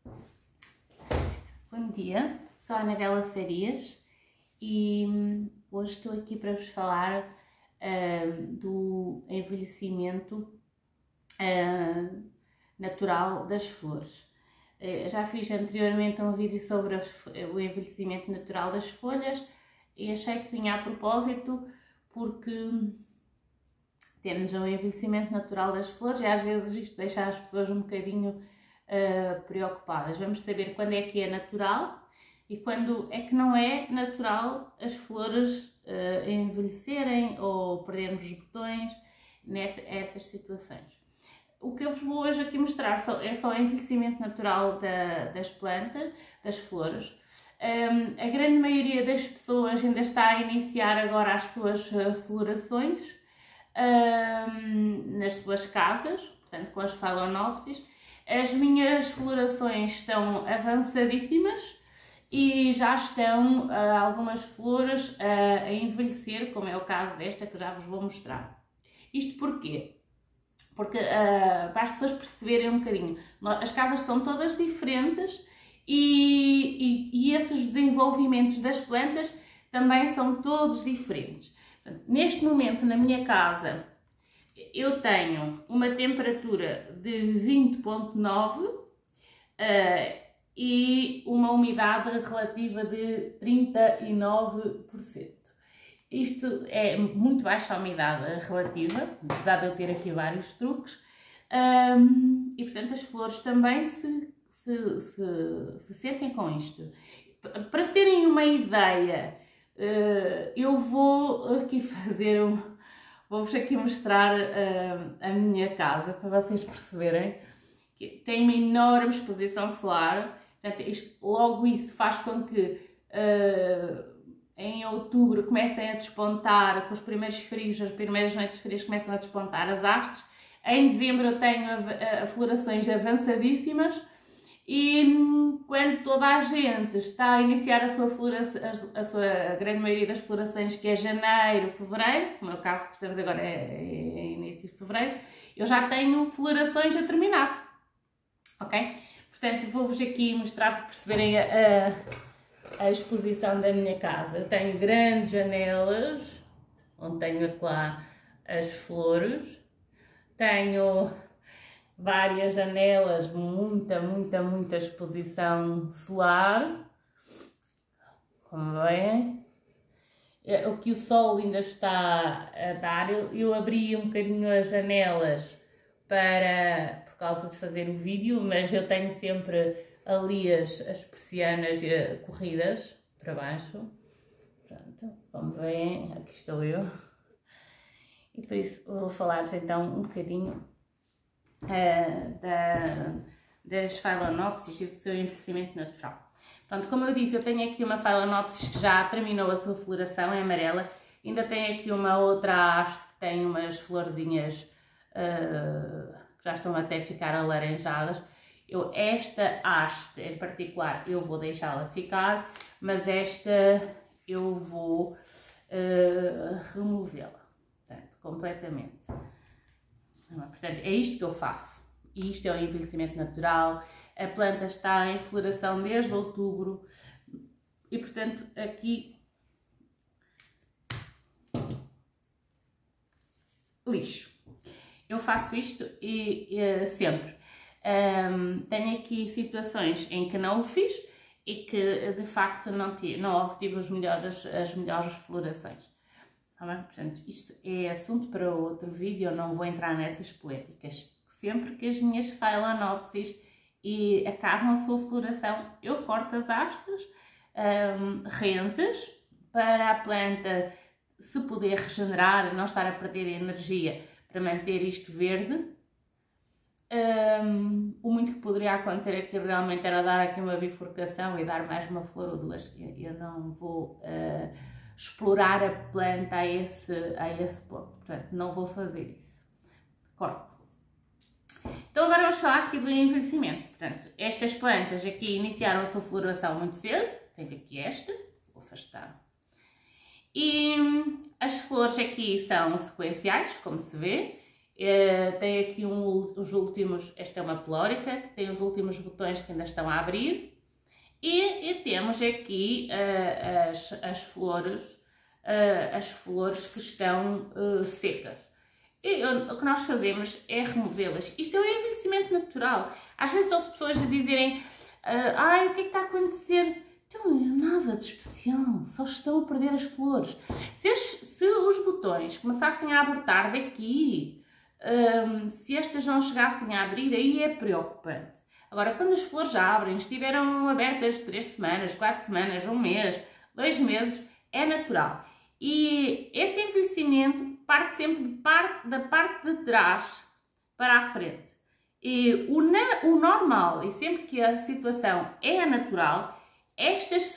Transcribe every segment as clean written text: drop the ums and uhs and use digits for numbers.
Bom dia, sou a Anabela Farias e hoje estou aqui para vos falar do envelhecimento natural das flores. Já fiz anteriormente um vídeo sobre o envelhecimento natural das folhas e achei que vinha a propósito porque temos um envelhecimento natural das flores e às vezes isto deixa as pessoas um bocadinho preocupadas. Vamos saber quando é que é natural e quando é que não é natural as flores envelhecerem ou perdermos os botões nessas situações. O que eu vos vou hoje aqui mostrar é só o envelhecimento natural das plantas, das flores. A grande maioria das pessoas ainda está a iniciar agora as suas florações nas suas casas, portanto com as phalaenopsis. As minhas florações estão avançadíssimas e já estão algumas flores a envelhecer, como é o caso desta que já vos vou mostrar. Isto porquê? Porque para as pessoas perceberem um bocadinho, as casas são todas diferentes e esses desenvolvimentos das plantas também são todos diferentes. Neste momento, na minha casa, eu tenho uma temperatura de 20,9 e uma umidade relativa de 39%. Isto é muito baixa a umidade relativa, apesar de eu ter aqui vários truques, e portanto as flores também se sentem com isto. Para terem uma ideia, eu vou aqui vou-vos aqui mostrar a minha casa para vocês perceberem que tem uma enorme exposição solar. Portanto, logo isso faz com que em outubro comecem a despontar, com os primeiros frios, as primeiras noites frias começam a despontar as hastes. Em dezembro eu tenho florações avançadíssimas e quando toda a gente está a iniciar a sua grande maioria das florações, que é janeiro, fevereiro, como é o caso que estamos agora é início de fevereiro, eu já tenho florações a terminar, ok? Portanto, vou-vos aqui mostrar para perceberem a exposição da minha casa. Eu tenho grandes janelas, onde tenho lá as flores, tenho várias janelas, muita exposição solar, como veem. O que o sol ainda está a dar, eu abri um bocadinho as janelas por causa de fazer o vídeo, mas eu tenho sempre ali as persianas corridas para baixo. Pronto, como veem, aqui estou eu. E por isso vou falar-vos então um bocadinho das phalaenopsis e do seu envelhecimento natural. Pronto, como eu disse, eu tenho aqui uma phalaenopsis que já terminou a sua floração, é amarela. Ainda tenho aqui uma outra haste que tem umas florzinhas que já estão até a ficar alaranjadas. Esta haste em particular eu vou deixá-la ficar, mas esta eu vou removê-la, completamente. Portanto, é isto que eu faço. Isto é o envelhecimento natural. A planta está em floração desde outubro e, portanto, aqui lixo. Eu faço isto sempre. Tenho aqui situações em que não o fiz e que de facto não obtive as melhores florações. Tá bem? Portanto, isto é assunto para outro vídeo, eu não vou entrar nessas polémicas. Sempre que as minhas phalaenopsis acabam a sua floração, eu corto as hastes rentes para a planta se poder regenerar, não estar a perder energia para manter isto verde. O muito que poderia acontecer aqui realmente era dar aqui uma bifurcação e dar mais uma flor ou duas. Eu não vou explorar a planta a esse ponto, portanto não vou fazer isso. Corto. Então agora vamos falar aqui do envelhecimento. Portanto, estas plantas aqui iniciaram a sua floração muito cedo. Tenho aqui esta, vou afastar. E as flores aqui são sequenciais, como se vê. Tem aqui os últimos, esta é uma pelórica, que tem os últimos botões que ainda estão a abrir. E temos aqui as flores que estão secas. O que nós fazemos é removê-las. Isto é um envelhecimento natural. Às vezes ouço pessoas a dizerem, ai, o que é que está a acontecer? Então, nada de especial, só estão a perder as flores. Se os botões começassem a abortar daqui, se estas não chegassem a abrir, aí é preocupante. Agora, quando as flores já abrem, estiveram abertas 3 semanas, 4 semanas, 1 mês, 2 meses, é natural. E esse envelhecimento parte sempre da parte de trás para a frente. E o normal, e sempre que a situação é natural, estas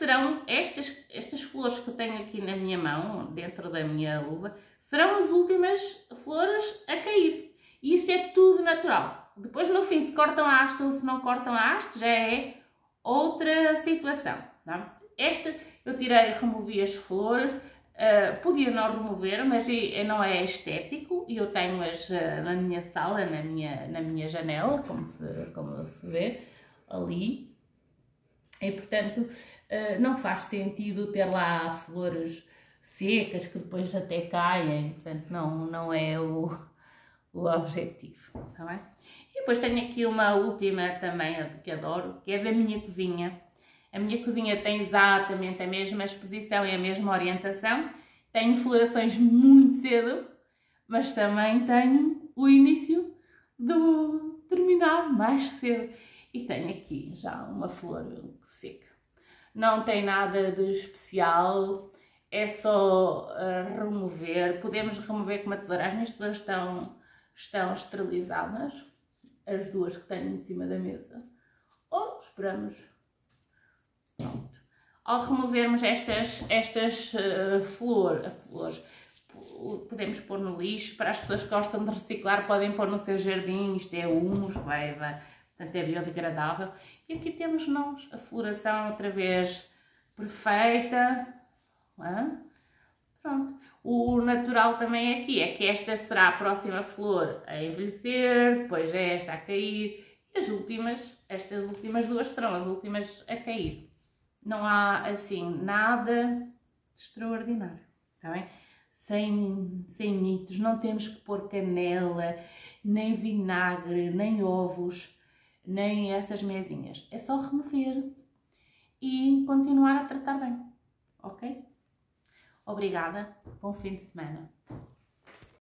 flores que eu tenho aqui na minha mão, dentro da minha luva, serão as últimas flores a cair. E isto é tudo natural. Depois, no fim, se cortam a haste ou se não cortam a haste, já é outra situação. Tá? Esta eu tirei, removi as flores, podia não remover, mas não é estético e eu tenho-as na minha sala, na minha janela, como se vê ali. E, portanto, não faz sentido ter lá flores secas que depois até caem, portanto, não é o objetivo, tá bem? E depois tenho aqui uma última também, que adoro, que é da minha cozinha. A minha cozinha tem exatamente a mesma exposição e a mesma orientação. Tenho florações muito cedo, mas também tenho o início do terminar mais cedo. E tenho aqui já uma flor seca. Não tem nada de especial, é só remover. Podemos remover com uma tesoura. As minhas tesouras estão esterilizadas, as duas que tenho em cima da mesa. Ou esperamos. Pronto. Ao removermos estas flores, podemos pôr no lixo. Para as pessoas que gostam de reciclar, podem pôr no seu jardim. Isto é humus, portanto é biodegradável. E aqui temos nós, a floração outra vez perfeita. Pronto. O natural também aqui é que esta será a próxima flor a envelhecer, depois é esta a cair, e estas últimas duas serão as últimas a cair. Não há, assim, nada de extraordinário, está bem? Sem mitos, não temos que pôr canela, nem vinagre, nem ovos, nem essas mesinhas. É só remover e continuar a tratar bem, ok? Obrigada, bom fim de semana.